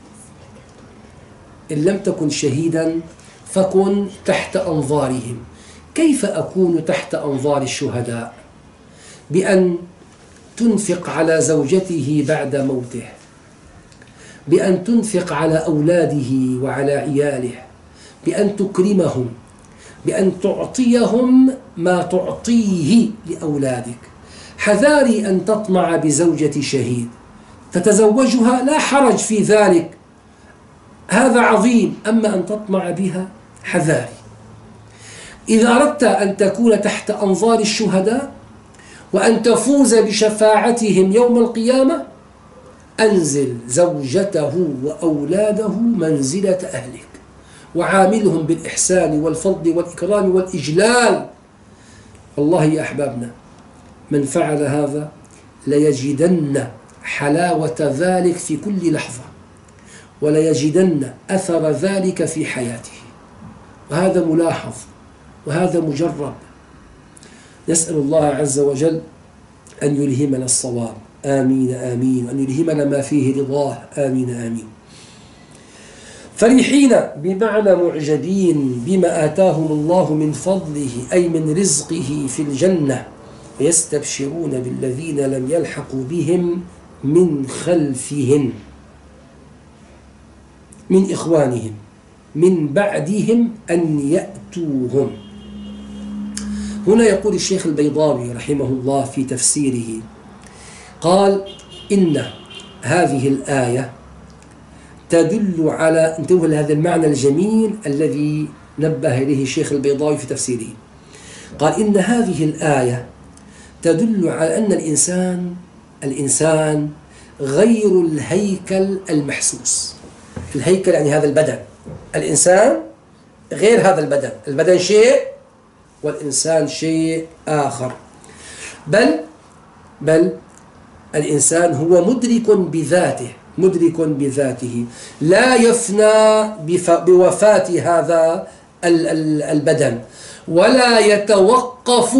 إن لم تكن شهيدا فكن تحت أنظارهم. كيف أكون تحت أنظار الشهداء؟ بأن تنفق على زوجته بعد موته، بأن تنفق على أولاده وعلى عياله، بأن تكرمهم، بأن تعطيهم ما تعطيه لأولادك. حذاري أن تطمع بزوجة شهيد فتزوجها، لا حرج في ذلك، هذا عظيم. أما أن تطمع بها حذاري. إذا أردت أن تكون تحت أنظار الشهداء وأن تفوز بشفاعتهم يوم القيامة أنزل زوجته وأولاده منزلة أهلك وعاملهم بالإحسان والفضل والإكرام والإجلال. والله يا أحبابنا من فعل هذا ليجدن حلاوة ذلك في كل لحظة، وليجدن أثر ذلك في حياته، وهذا ملاحظ وهذا مجرب. نسأل الله عز وجل أن يلهمنا الصواب، آمين آمين، وأن يلهمنا ما فيه رضاه، آمين آمين. فرحين بمعنى معجبين بما آتاهم الله من فضله أي من رزقه في الجنة، ويستبشرون بالذين لم يلحقوا بهم من خلفهم من إخوانهم من بعدهم أن يأتوهم. هنا يقول الشيخ البيضاوي رحمه الله في تفسيره، قال إن هذه الآية تدل على، انتبهوا لهذا المعنى الجميل الذي نبه إليه الشيخ البيضاوي في تفسيره. قال إن هذه الآية تدل على أن الإنسان الإنسان غير الهيكل المحسوس. الهيكل يعني هذا البدن، الإنسان غير هذا البدن، البدن شيء والإنسان شيء آخر. بل بل الإنسان هو مدرك بذاته مدرك بذاته لا يفنى بوفاة هذا البدن، ولا يتوقف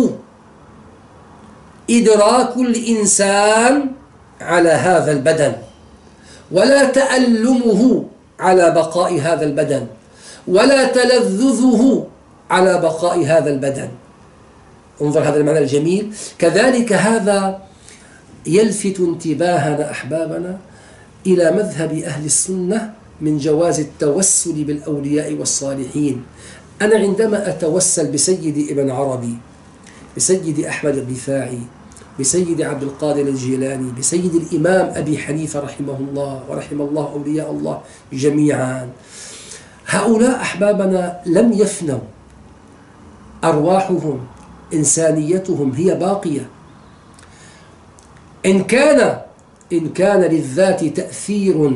إدراك الإنسان على هذا البدن، ولا تألمه على بقاء هذا البدن، ولا تلذذه على بقاء هذا البدن. انظر هذا المعنى الجميل. كذلك هذا يلفت انتباهنا أحبابنا إلى مذهب أهل السنة من جواز التوسل بالأولياء والصالحين. أنا عندما أتوسل بسيدي ابن عربي، بسيدي أحمد الرفاعي، بسيدي عبد القادر الجيلاني، بسيدي الإمام أبي حنيفة رحمه الله ورحم الله أولياء الله جميعا، هؤلاء أحبابنا لم يفنوا، أرواحهم إنسانيتهم هي باقية. إن كان إن كان للذات تأثير،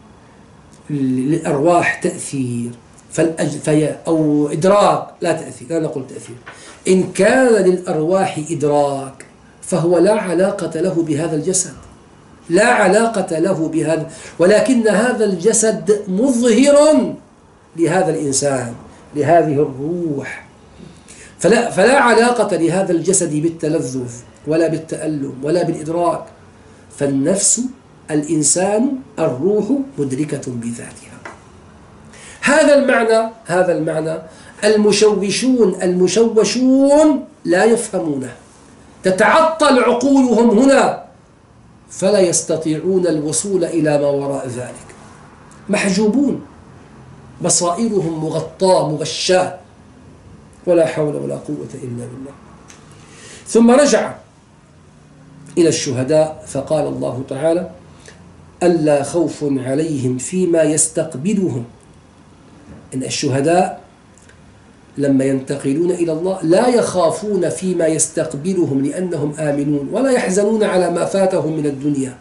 للأرواح تأثير فالأج... في... أو إدراك، لا تأثير، لا نقول تأثير، إن كان للأرواح إدراك فهو لا علاقة له بهذا الجسد، لا علاقة له بهذا، ولكن هذا الجسد مظهر لهذا الإنسان، لهذه الروح، فلا, فلا علاقة لهذا الجسد بالتلذذ ولا بالتألم ولا بالإدراك. فالنفس، الإنسان، الروح مدركة بذاتها. هذا المعنى هذا المعنى المشوشون المشوشون لا يفهمونه، تتعطل عقولهم هنا، فلا يستطيعون الوصول إلى ما وراء ذلك، محجوبون، بصائرهم مغطاة مغشاة، ولا حول ولا قوة إلا بالله. ثم رجع إلى الشهداء فقال الله تعالى: ألا خوف عليهم فيما يستقبلهم. إن الشهداء لما ينتقلون إلى الله لا يخافون فيما يستقبلهم لأنهم آمنون، ولا يحزنون على ما فاتهم من الدنيا،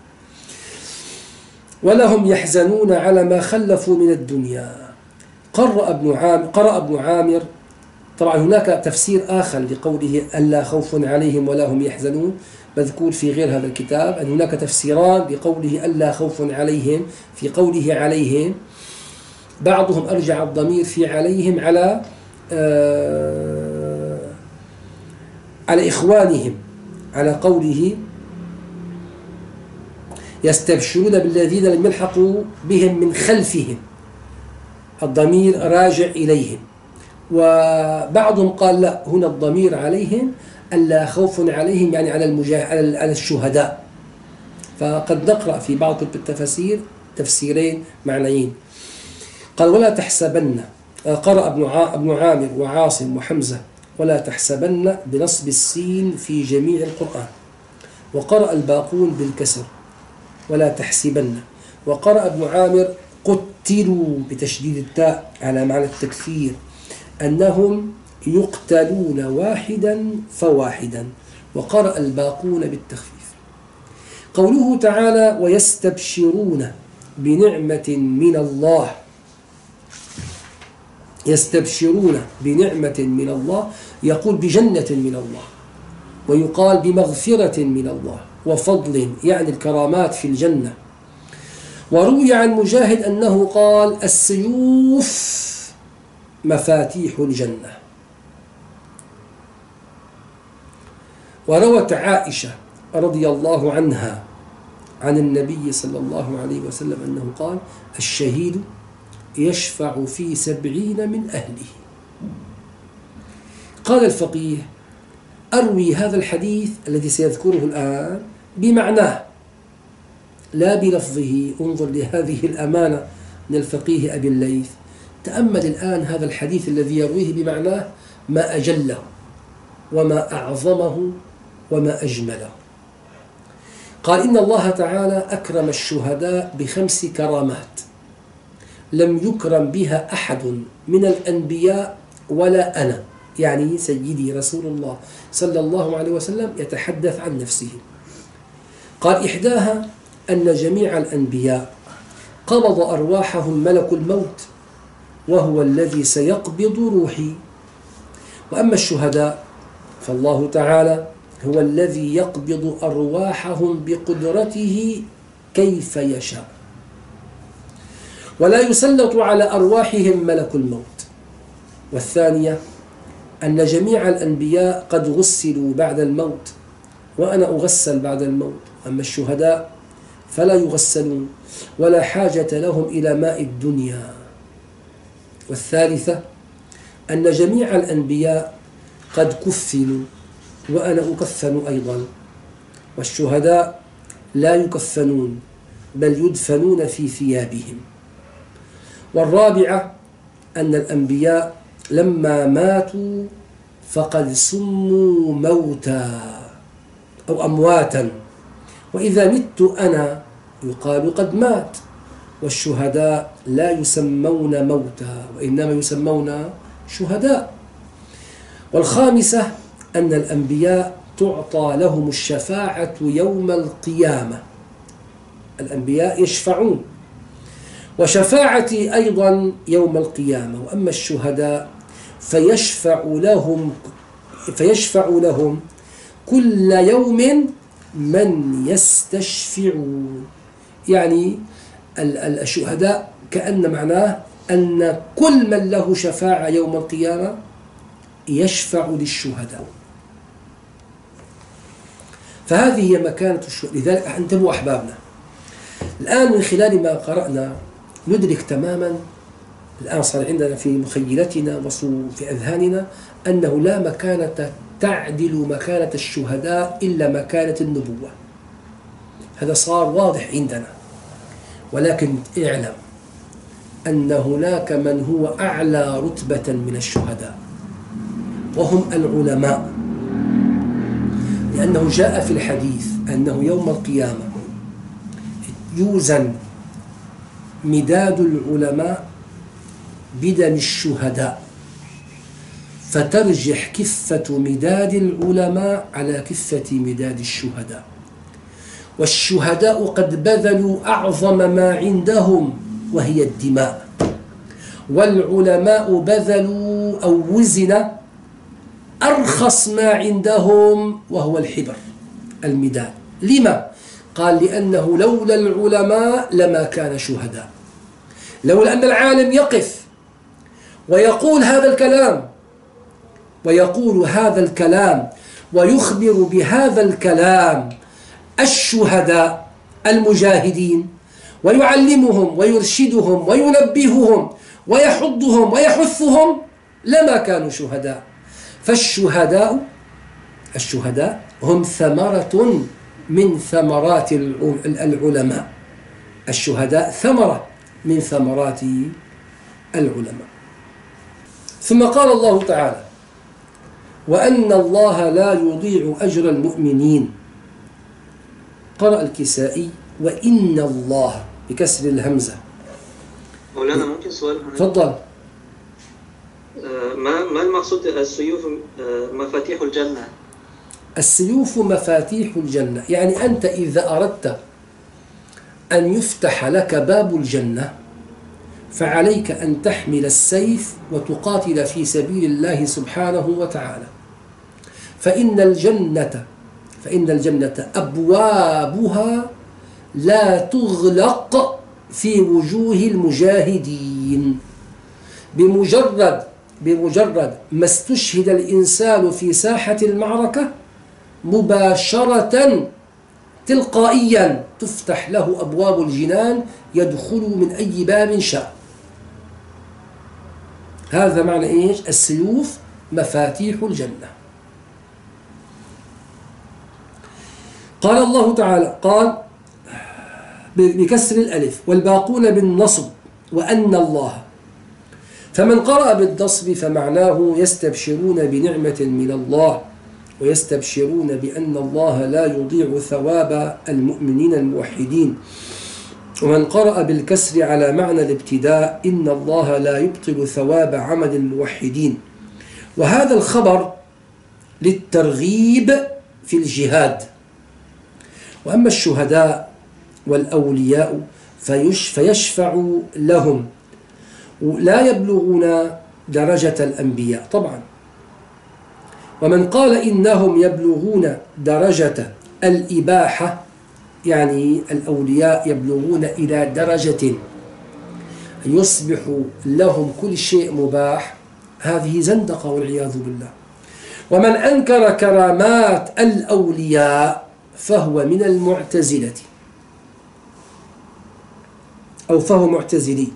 ولا هم يحزنون على ما خلفوا من الدنيا. قرأ ابن عامر, قرأ ابن عامر طبعا هناك تفسير آخر لقوله ألا خوف عليهم ولا هم يحزنون مذكور في غير هذا الكتاب، أن هناك تفسيران لقوله ألا خوف عليهم. في قوله عليهم بعضهم أرجع الضمير في عليهم على آه على إخوانهم، على قوله يستبشرون بالذين لم يلحقوا بهم من خلفهم، الضمير راجع إليهم. وبعضهم قال لا، هنا الضمير عليهم ألا خوف عليهم يعني على المجاهد على الشهداء. فقد نقرأ في بعض التفاسير تفسيرين معنيين. قال: ولا تحسبن، قرأ ابن عامر وعاصم وحمزة ولا تحسبن بنصب السين في جميع القرآن، وقرأ الباقون بالكسر ولا تحسبن، وقرأ ابن عامر قتلوا بتشديد التاء على معنى التكثير، أنهم يقتلون واحدا فواحدا، وقرأ الباقون بالتخفيف. قوله تعالى: ويستبشرون بنعمة من الله، يستبشرون بنعمة من الله، يقول بجنة من الله، ويقال بمغفرة من الله وفضل، يعني الكرامات في الجنة. وروي عن مجاهد أنه قال: السيوف مفاتيح الجنة. وروت عائشة رضي الله عنها عن النبي صلى الله عليه وسلم أنه قال: الشهيد يشفع في سبعين من أهله. قال الفقيه: أروي هذا الحديث الذي سيذكره الآن بمعناه لا بلفظه. انظر لهذه الأمانة من الفقيه أبي الليث. تأمل الآن هذا الحديث الذي يرويه بمعناه، ما أجله وما أعظمه وما أجمله. قال: إن الله تعالى أكرم الشهداء بخمس كرامات لم يكرم بها أحد من الأنبياء ولا أنا، يعني سيدي رسول الله صلى الله عليه وسلم يتحدث عن نفسه. قال: إحداها أن جميع الأنبياء قبض أرواحهم ملك الموت، وهو الذي سيقبض روحي. وأما الشهداء فالله تعالى هو الذي يقبض أرواحهم بقدرته كيف يشاء، ولا يسلط على أرواحهم ملك الموت. والثانية أن جميع الأنبياء قد غسلوا بعد الموت، وأنا أغسل بعد الموت، أما الشهداء فلا يغسلون ولا حاجة لهم إلى ماء الدنيا. والثالثة أن جميع الأنبياء قد كفنوا، وأنا أكفن أيضا، والشهداء لا يكفنون بل يدفنون في ثيابهم. والرابعة أن الأنبياء لما ماتوا فقد سموا موتا أو أمواتا، وإذا مت أنا يقال قد مات، والشهداء لا يسمون موتا وإنما يسمون شهداء. والخامسة أن الأنبياء تعطى لهم الشفاعة يوم القيامة، الأنبياء يشفعون، وشفاعتي أيضا يوم القيامة. وأما الشهداء فيشفع لهم فيشفع لهم كل يوم من يستشفعون، يعني الشهداء كأن معناه أن كل من له شفاعة يوم القيامة يشفع للشهداء. فهذه هي مكانة الشهداء. لذلك انتبهوا أحبابنا، الآن من خلال ما قرأنا ندرك تماما، الآن صار عندنا في مخيلتنا وفي أذهاننا أنه لا مكانة تعدل مكانة الشهداء إلا مكانة النبوة. هذا صار واضح عندنا، ولكن اعلم أن هناك من هو أعلى رتبة من الشهداء، وهم العلماء، لأنه جاء في الحديث أنه يوم القيامة يوزن مداد العلماء بدم الشهداء، فترجح كفة مداد العلماء على كفة مداد الشهداء. والشهداء قد بذلوا أعظم ما عندهم وهي الدماء، والعلماء بذلوا أو وزن أرخص ما عندهم وهو الحبر المداد. لما؟ قال لأنه لولا العلماء لما كان شهداء، لولا أن العالم يقف ويقول هذا الكلام ويقول هذا الكلام ويخبر بهذا الكلام الشهداء المجاهدين، ويعلمهم ويرشدهم وينبههم ويحضهم ويحثهم، لما كانوا شهداء. فالشهداء الشهداء هم ثمرة من ثمرات العلماء، الشهداء ثمرة من ثمرات العلماء. ثم قال الله تعالى: وأن الله لا يضيع أجر المؤمنين. قرأ الكسائي: وإن الله بكسر الهمزة. مولانا ممكن سؤال؟ تفضل. ما ما المقصود السيوف مفاتيح الجنة؟ السيوف مفاتيح الجنة، يعني أنت إذا أردت أن يفتح لك باب الجنة فعليك أن تحمل السيف وتقاتل في سبيل الله سبحانه وتعالى. فإن الجنة فإن الجنة أبوابها لا تغلق في وجوه المجاهدين. بمجرد بمجرد ما استشهد الإنسان في ساحة المعركة مباشرة تلقائيا تفتح له أبواب الجنان، يدخل من أي باب شاء. هذا معنى إيش؟ السيوف مفاتيح الجنة. قال الله تعالى، قال بكسر الألف والباقون بالنصب وأن الله. فمن قرأ بالنصب فمعناه يستبشرون بنعمة من الله، ويستبشرون بأن الله لا يضيع ثواب المؤمنين الموحدين. ومن قرأ بالكسر على معنى الابتداء إن الله لا يبطل ثواب عمل الموحدين. وهذا الخبر للترغيب في الجهاد. وأما الشهداء والأولياء فيشفع لهم، لا يبلغون درجة الأنبياء طبعا، ومن قال إنهم يبلغون درجة الإباحة، يعني الأولياء يبلغون إلى درجة يصبح لهم كل شيء مباح، هذه زندقة والعياذ بالله. ومن أنكر كرامات الأولياء فهو من المعتزلة أو فهو معتزلي.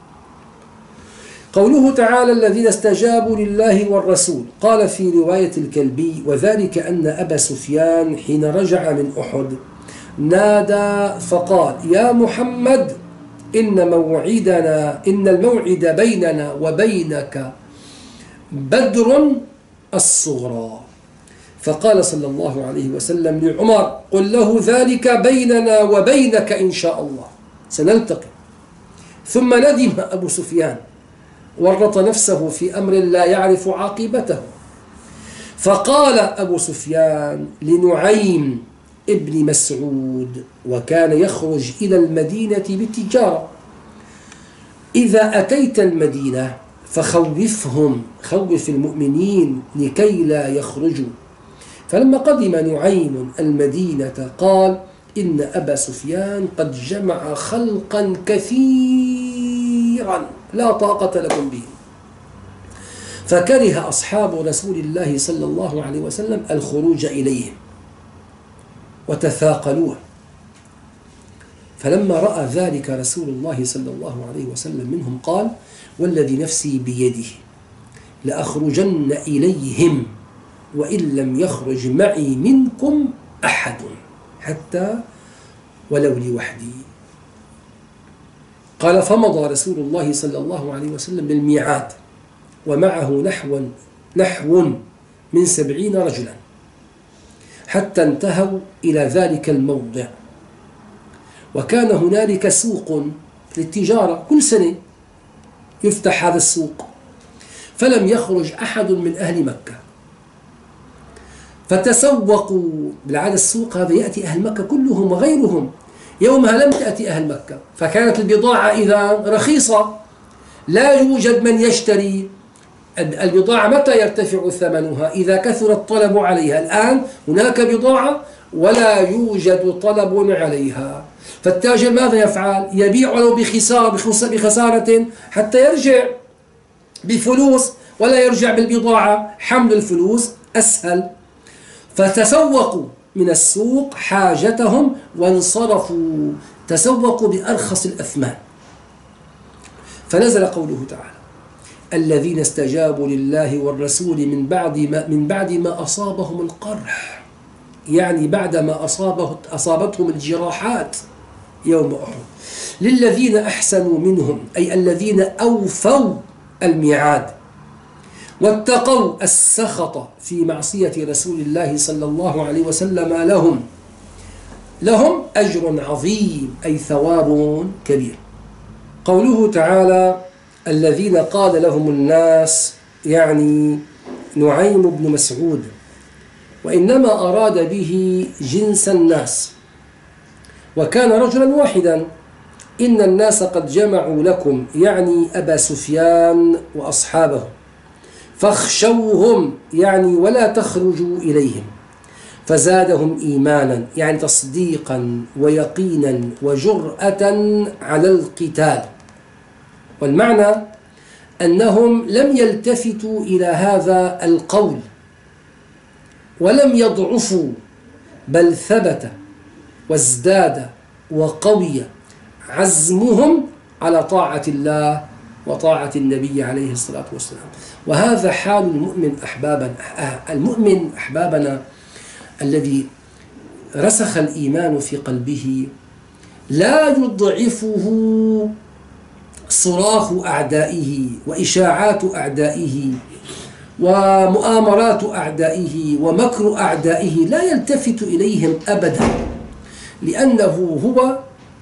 قوله تعالى الذين استجابوا لله والرسول، قال في رواية الكلبي وذلك أن أبا سفيان حين رجع من أحد نادى فقال يا محمد إن موعدنا إن الموعد بيننا وبينك بدر الصغرى. فقال صلى الله عليه وسلم لعمر قل له ذلك بيننا وبينك إن شاء الله سنلتقي. ثم ندم أبو سفيان ورط نفسه في أمر لا يعرف عاقبته، فقال أبو سفيان لنعيم ابن مسعود وكان يخرج إلى المدينة بالتجارة إذا أتيت المدينة فخوفهم، خوف المؤمنين لكي لا يخرجوا. فلما قدم نعيم المدينة قال إن أبا سفيان قد جمع خلقا كثيرا لا طاقة لكم به، فكره أصحاب رسول الله صلى الله عليه وسلم الخروج إليهم وتثاقلوه. فلما رأى ذلك رسول الله صلى الله عليه وسلم منهم قال والذي نفسي بيده لأخرجن إليهم وإن لم يخرج معي منكم أحد حتى ولو لوحدي. قال فمضى رسول الله صلى الله عليه وسلم بالميعاد ومعه نحو نحو من سبعين رجلا حتى انتهوا إلى ذلك الموضع، وكان هنالك سوق للتجارة كل سنة يفتح هذا السوق، فلم يخرج أحد من أهل مكة، فتسوقوا. بالعادة السوق هذا يأتي أهل مكة كلهم وغيرهم، يومها لم تأتي أهل مكة، فكانت البضاعة إذا رخيصة لا يوجد من يشتري. البضاعة متى يرتفع ثمنها؟ إذا كثر الطلب عليها. الآن هناك بضاعة ولا يوجد طلب عليها، فالتاجر ماذا يفعل؟ يبيع له بخسارة بخسارة حتى يرجع بفلوس، ولا يرجع بالبضاعة، حمل الفلوس أسهل. فتسوقوا من السوق حاجتهم وانصرفوا، تسوقوا بأرخص الأثمان. فنزل قوله تعالى الذين استجابوا لله والرسول من بعد ما من بعد ما أصابهم القرح، يعني بعدما أصابه أصابتهم الجراحات يوم أحد، للذين أحسنوا منهم أي الذين أوفوا الميعاد واتقوا السخط في معصية رسول الله صلى الله عليه وسلم لهم لهم أجر عظيم أي ثواب كبير. قوله تعالى الذين قال لهم الناس يعني نعيم بن مسعود، وإنما أراد به جنس الناس، وكان رجلا واحدا. إن الناس قد جمعوا لكم يعني أبا سفيان وأصحابه فاخشوهم يعني ولا تخرجوا إليهم، فزادهم إيمانا يعني تصديقا ويقينا وجرأة على القتال. والمعنى أنهم لم يلتفتوا إلى هذا القول ولم يضعفوا، بل ثبت وازداد وقوي عزمهم على طاعة الله وطاعة النبي عليه الصلاة والسلام. وهذا حال المؤمن أحبابنا المؤمن أحبابنا الذي رسخ الإيمان في قلبه، لا يضعفه صراخ أعدائه وإشاعات أعدائه ومؤامرات أعدائه ومكر أعدائه، لا يلتفت إليهم أبدا، لأنه هو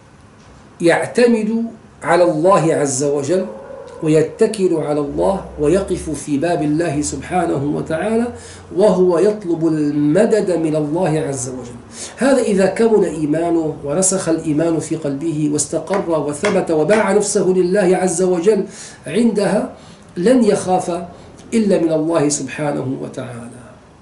يعتمد على الله عز وجل ويتكل على الله ويقف في باب الله سبحانه وتعالى، وهو يطلب المدد من الله عز وجل. هذا إذا كمن إيمانه ورسخ الإيمان في قلبه واستقر وثبت وباع نفسه لله عز وجل، عندها لن يخاف إلا من الله سبحانه وتعالى.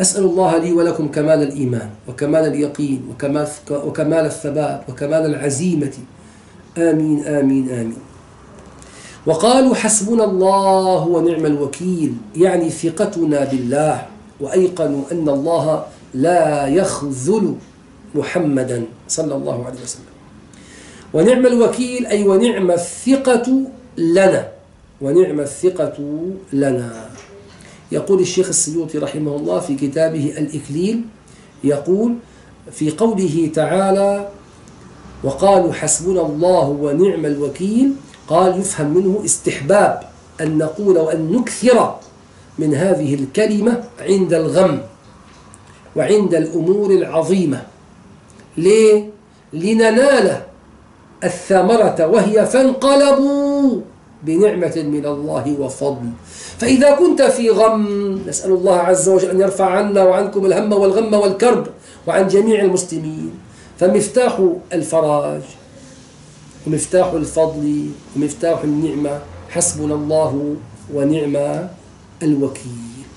أسأل الله لي ولكم كمال الإيمان وكمال اليقين وكمال, وكمال الثبات وكمال العزيمة. آمين آمين آمين. وقالوا حسبنا الله ونعم الوكيل، يعني ثقتنا بالله، وأيقنوا أن الله لا يخذل محمدا صلى الله عليه وسلم. ونعم الوكيل أي ونعم الثقة لنا، ونعم الثقة لنا. يقول الشيخ السيوطي رحمه الله في كتابه الإكليل، يقول في قوله تعالى وقالوا حسبنا الله ونعم الوكيل، قال يفهم منه استحباب أن نقول وأن نكثر من هذه الكلمة عند الغم وعند الأمور العظيمة. ليه؟ لننال الثمرة، وهي فانقلبوا بنعمة من الله وفضل. فإذا كنت في غم، نسأل الله عز وجل أن يرفع عنا وعنكم الهم والغم والكرب وعن جميع المسلمين، فمفتاح الفرج ومفتاح الفضل ومفتاح النعمة حسبنا الله ونعم الوكيل.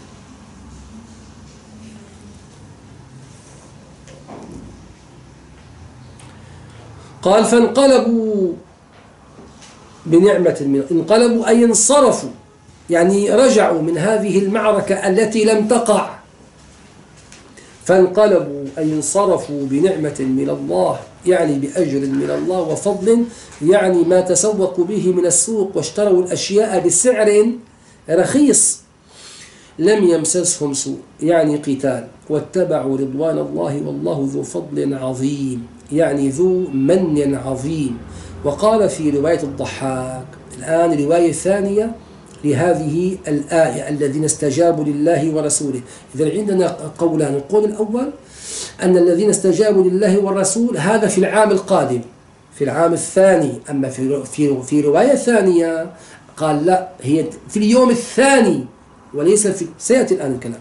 قال فانقلبوا بنعمة من انقلبوا أي انصرفوا، يعني رجعوا من هذه المعركة التي لم تقع. فانقلبوا أي انصرفوا بنعمة من الله، يعني بأجر من الله وفضل، يعني ما تسوقوا به من السوق واشتروا الأشياء بسعر رخيص لم يمسسهم سوء، يعني قتال، واتبعوا رضوان الله والله ذو فضل عظيم، يعني ذو من عظيم. وقال في رواية الضحاك، الآن رواية ثانية لهذه الآية الذين استجابوا لله ورسوله. إذا عندنا قولان، القول الأول أن الذين استجابوا لله والرسول هذا في العام القادم، في العام الثاني. أما في في في رواية ثانية قال لا، هي في اليوم الثاني وليس في، سيأتي الآن الكلام.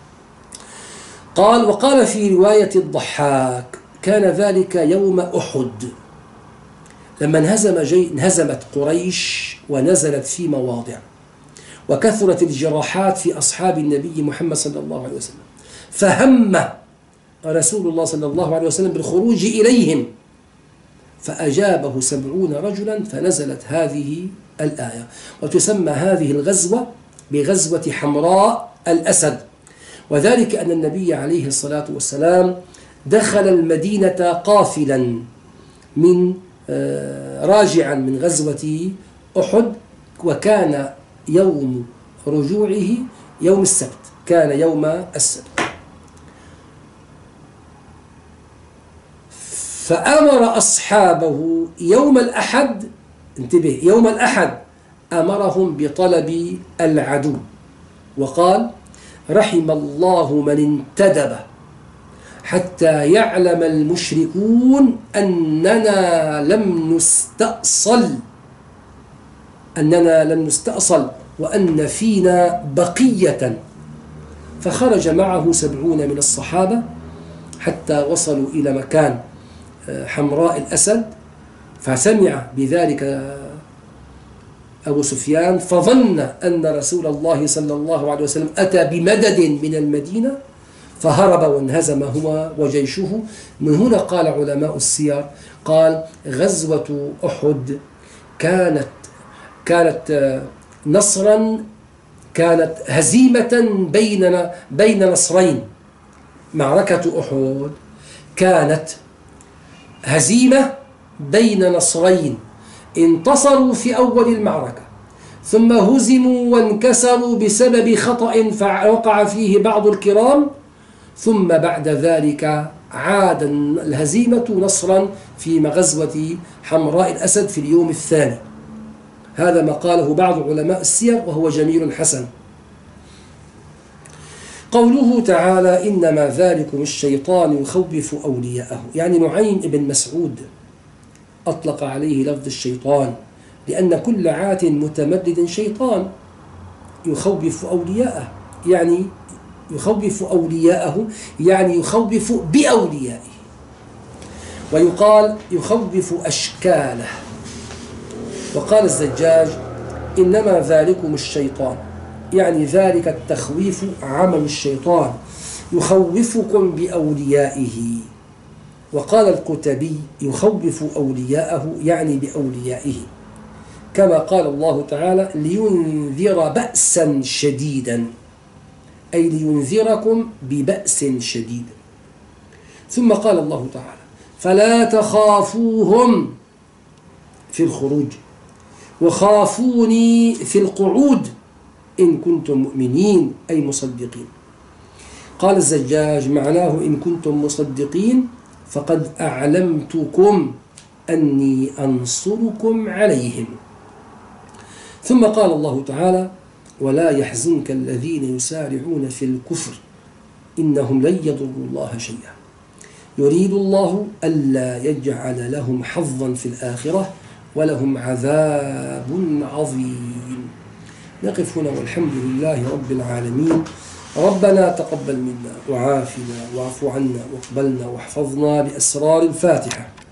قال وقال في رواية الضحاك كان ذلك يوم أحد، لما انهزم جي انهزمت قريش ونزلت في مواضع، وكثرت الجراحات في أصحاب النبي محمد صلى الله عليه وسلم، فهم رسول الله صلى الله عليه وسلم بالخروج إليهم، فأجابه سبعون رجلا، فنزلت هذه الآية. وتسمى هذه الغزوة بغزوة حمراء الأسد، وذلك أن النبي عليه الصلاة والسلام دخل المدينة قافلا من راجعا من غزوة أحد، وكان يوم رجوعه يوم السبت، كان يوم السبت. فأمر أصحابه يوم الأحد، انتبه، يوم الأحد أمرهم بطلب العدو، وقال رحم الله من انتدب حتى يعلم المشركون أننا لم نستأصل أننا لم نستأصل وأن فينا بقية. فخرج معه سبعون من الصحابة حتى وصلوا إلى مكان حمراء الأسد، فسمع بذلك أبو سفيان، فظن أن رسول الله صلى الله عليه وسلم أتى بمدد من المدينة، فهرب وانهزم هو وجيشه. من هنا قال علماء السير، قال غزوة أحد كانت كانت نصرا، كانت هزيمة بين بين نصرين. معركة أحد كانت هزيمة بين نصرين، انتصروا في أول المعركة ثم هزموا وانكسروا بسبب خطأ وقع فيه بعض الكرام، ثم بعد ذلك عاد الهزيمة نصرا في غزوة حمراء الأسد في اليوم الثاني. هذا ما قاله بعض علماء السير وهو جميل حسن. قوله تعالى إنما ذلكم الشيطان يخوف أولياءه، يعني نعيم بن مسعود أطلق عليه لفظ الشيطان، لأن كل عات متمدد شيطان يخوف أولياءه، يعني يخوف أولياءه يعني يخوف بأوليائه، ويقال يخوف أشكاله. وقال الزجاج إنما ذلكم الشيطان، يعني ذلك التخويف عمل الشيطان، يخوفكم بأوليائه. وقال القتبي يخوف أولياءه يعني بأوليائه، كما قال الله تعالى لينذر بأسا شديدا، أي لينذركم ببأس شديد. ثم قال الله تعالى فلا تخافوهم في الخروج وخافوني في القعود إن كنتم مؤمنين أي مصدقين. قال الزجاج معناه إن كنتم مصدقين فقد أعلمتكم أني أنصركم عليهم. ثم قال الله تعالى ولا يحزنك الذين يسارعون في الكفر إنهم لن يضروا الله شيئا يريد الله ألا يجعل لهم حظا في الآخرة ولهم عذاب عظيم. نقف هنا والحمد لله رب العالمين. ربنا تقبل منا وعافنا واعف عنا واقبلنا واحفظنا بأسرار الفاتحة.